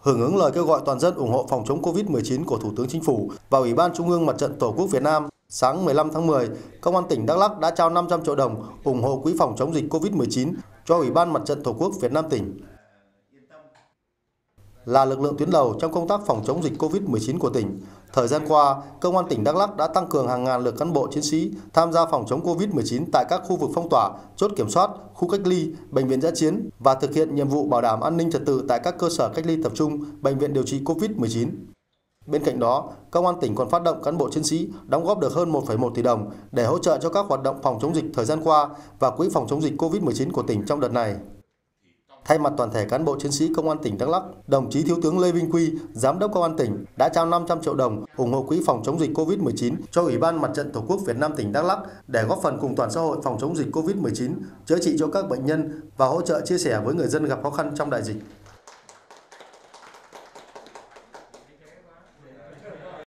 Hưởng ứng lời kêu gọi toàn dân ủng hộ phòng chống Covid-19 của Thủ tướng Chính phủ và Ủy ban Trung ương Mặt trận Tổ quốc Việt Nam, sáng 15 tháng 10, Công an tỉnh Đắk Lắk đã trao 500 triệu đồng ủng hộ quỹ phòng chống dịch Covid-19 cho Ủy ban Mặt trận Tổ quốc Việt Nam tỉnh. Là lực lượng tuyến đầu trong công tác phòng chống dịch Covid-19 của tỉnh, thời gian qua, Công an tỉnh Đắk Lắk đã tăng cường hàng ngàn lượt cán bộ chiến sĩ tham gia phòng chống Covid-19 tại các khu vực phong tỏa, chốt kiểm soát, khu cách ly, bệnh viện dã chiến và thực hiện nhiệm vụ bảo đảm an ninh trật tự tại các cơ sở cách ly tập trung, bệnh viện điều trị Covid-19. Bên cạnh đó, Công an tỉnh còn phát động cán bộ chiến sĩ đóng góp được hơn 1,1 tỷ đồng để hỗ trợ cho các hoạt động phòng chống dịch thời gian qua và quỹ phòng chống dịch Covid-19 của tỉnh trong đợt này. Thay mặt toàn thể cán bộ chiến sĩ Công an tỉnh Đắk Lắk, đồng chí Thiếu tướng Lê Vinh Quy, Giám đốc Công an tỉnh đã trao 500 triệu đồng ủng hộ quỹ phòng chống dịch Covid-19 cho Ủy ban Mặt trận Tổ quốc Việt Nam tỉnh Đắk Lắk để góp phần cùng toàn xã hội phòng chống dịch Covid-19, chữa trị cho các bệnh nhân và hỗ trợ chia sẻ với người dân gặp khó khăn trong đại dịch.